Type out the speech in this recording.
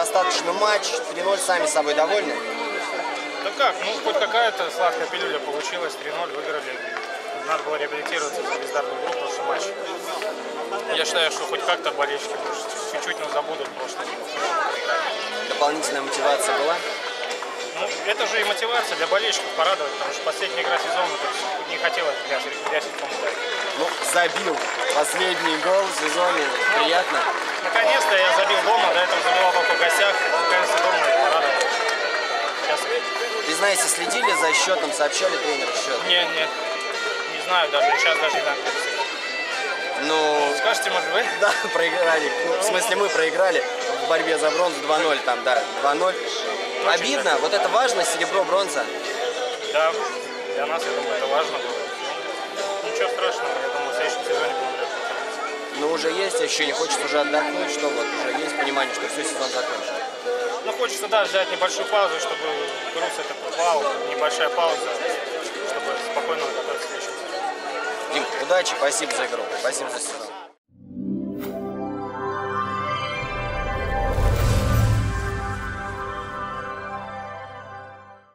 достаточно матч, 3-0, сами собой довольны? Да как, ну хоть какая-то сладкая пилюля получилась, 3-0 выиграли. Надо было реабилитироваться за бездарную игру в прошлый матч. Я считаю, что хоть как-то болельщики может, чуть-чуть нас забудут прошлый. Дополнительная мотивация была? Ну, это же и мотивация для болельщиков порадовать, потому что последняя игра сезона, то есть не хотелось грязить кому дать. Ну, забил последний гол в сезоне. Приятно? Наконец-то я забил дома, до этого забивал только в гостях. Наконец-то дома порадовал. Сейчас. Признайся, следили за счетом, сообщали тренеру счет? Нет, не знаю даже, сейчас даже не знаю. Ну, скажете, может, вы? Да, проиграли. Ну, в смысле, мы проиграли в борьбе за бронзу 2-0 там, да, 2-0. Обидно, да. вот это важно, серебро, бронза. Да, для нас, я думаю, это важно было. Ничего страшного, я думаю, в следующем сезоне будем работать. Но уже есть ощущение, хочется уже отдохнуть, что вот уже есть понимание, что все, сезон закончен. Ну, хочется, да, взять небольшую паузу, чтобы груз это попал, небольшая пауза, чтобы спокойно готовиться к следующему сезону. Дим, удачи, спасибо за игру, спасибо за сезон.